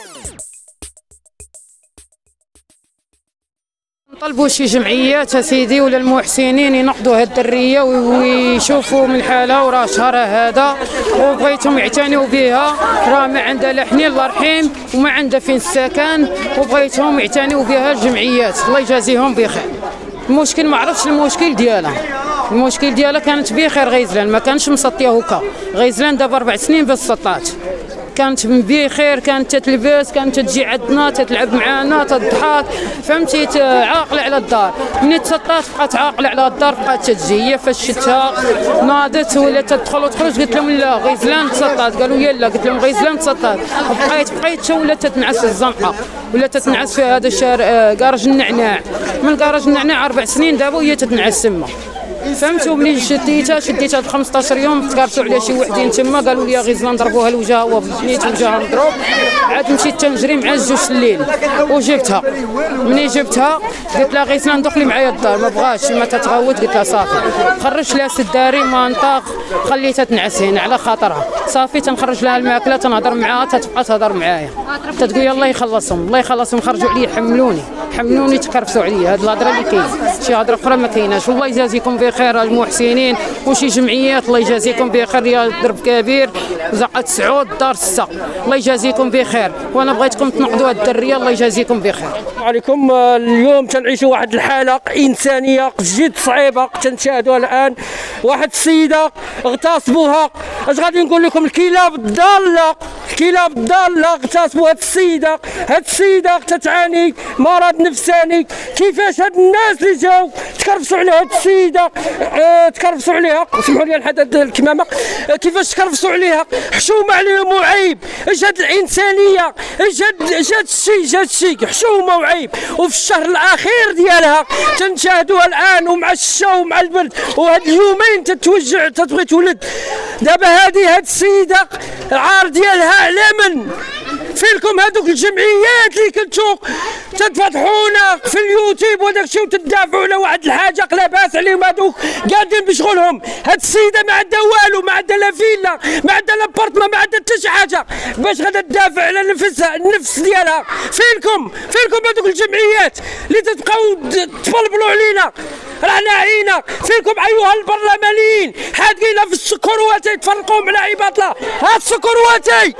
نطلبوا شي جمعيات اسيدي ولا المحسنين ينقذوا هاد الدريه ويشوفوا من حالها، وراه شهرها هذا وبغيتهم يعتنيوا بها، راه ما عندها لا حنين لا رحيم وما عندها فين السكن، وبغيتهم يعتنيوا بها الجمعيات. الله يجازيهم بخير. المشكل ما عرفتش المشكل ديالها كانت بخير غيزلان، ما كانش مسطيه هكا. غيزلان دابا 4 سنين بس سطات، كانت بخير، كانت تتلبس، كانت تجي عندنا تتلعب معانا تضحك، فهمتي، عاقله على الدار. ملي تسطات بقات عاقله على الدار، بقات تجي. هي فاش شتها ناضت ولا تدخل وتخرج، قلت لهم لا غيزلان تسطات، قالوا يلا، قلت لهم غيزلان تسطات. بقيت ولا تتنعس في الزنقه ولا تتنعس في هذا الشارع كراج النعناع. من كراج النعناع 4 سنين دابا وهي تتنعس تما، فهمتوا. ملي شديتها 15 يوم تكرسوا على شي وحدين تما، قالوا لي غيزلان ضربوها لوجهها، هو بنيت وجهها مضروب. عاد مشيت تنجري مع الجوج الليل وجبتها. ملي جبتها قلت لها غيزلان دخلي معايا الدار، ما بغاش، ما تتغوت. قلت لها صافي، خرجت لها الداري منطق، خليتها تنعس هنا على خاطرها. صافي تنخرج لها الماكله، تنهضر معاها، تتبقى تهضر معايا، تتقول الله يخلصهم الله يخلصهم. خرجوا عليا حملوني تكرفسوا عليا. هاد الهضره اللي كاين، شي هضره اخرى ما كايناش. والله يجازيكم بخير المحسنين وشي جمعيات، الله يجازيكم بخير. يا درب كبير، زقة سعود، دار 6، الله يجازيكم بخير. وانا بغيتكم تنقذوا هاد الدريه، الله يجازيكم بخير. عليكم. اليوم تنعيشوا واحد الحاله انسانيه جد صعيبه تنشاهدوها الان. واحد السيده اغتصبوها. اش غادي نقول لكم؟ الكلاب الضاله اغتصبوا هاد السيده تتعاني مرض نفساني. كيفاش هاد الناس اللي جاو تكرفسوا على هاد السيده، تكرفسوا عليها، سمحوا لي نحدد الكمامه، كيفاش تكرفسوا عليها؟ حشومه عليهم وعيب. اش هاد الانسانيه؟ اش هاد الشيء حشومه وعيب. وفي الشهر الاخير ديالها تنشاهدوها الان، ومع الشتا ومع البرد، وهاد اليومين تتوجع تتبغي تولد. دابا هاد السيده العار ديالها على من؟ فينكم هذوك الجمعيات اللي كنتو تتفتحونا في اليوتيوب وداك الشيء وتدافعوا على واحد الحاجه لاباس عليهم؟ هذوك قاعدين بشغلهم. هاد السيده ما عندها والو، ما عندها لا فيلا، ما عندها لا بارتما، ما عندها حتى شي حاجه باش غادا تدافع على النفس ديالها. فينكم هذوك الجمعيات اللي تتبقاو تبلبلوا علينا؟ رانا عينا. فينكم ايها البرلمانيين حاطينها في السكرواتي تفرقوهم على عباد الله؟ هاد السكرواتي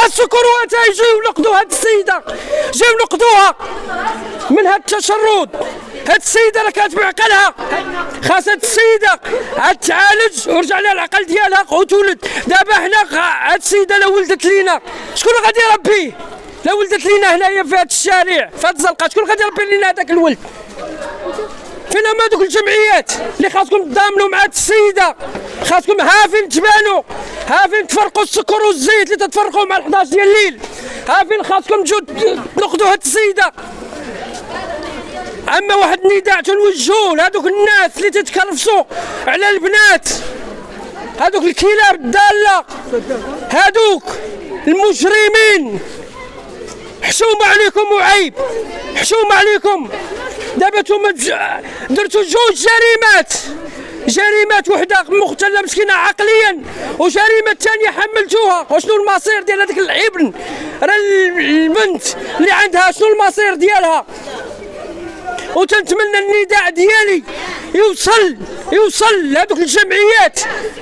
جاو نقضوا هاد السيده، جاو نقضوها من هاد التشرد. هاد السيده راه كانت بعقلها، خاص هاد السيده عاد تعالج ورجع لها العقل ديالها وتولد. دابا حنا هاد السيده لو ولدت لينا شكون غادي يربيه؟ لو ولدت لينا هنايا في هاد الشارع في هاد الزنقه شكون غادي يربي لينا هذاك الولد؟ فين هما دوك الجمعيات اللي خاصكم تضامنوا مع هاد السيده؟ خاصكم فين تبانوا، فين تفرقوا السكر والزيت اللي تتفرقوا مع 11 ديال الليل، فين خاصكم تجوا تنقذوا هاد السيده. اما واحد النداء تنوجهوه لهذوك الناس اللي تتكرفسوا على البنات، هذوك الكلاب الضاله، هذوك المجرمين، حشومه عليكم وعيب، حشومه عليكم. دابا نتوما درتوا 2 جريمات، وحده مختله مسكينه عقليا، وجريمه ثانيه حملتوها. وشنو المصير ديال هذاك الابن؟ راه البنت اللي عندها شنو المصير ديالها؟ وتنتمنى النداء ديالي يوصل لهذوك الجمعيات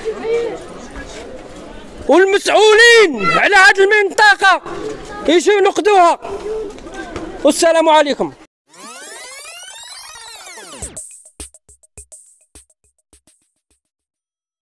والمسؤولين على هذه المنطقه يجيو ينقذوها. والسلام عليكم.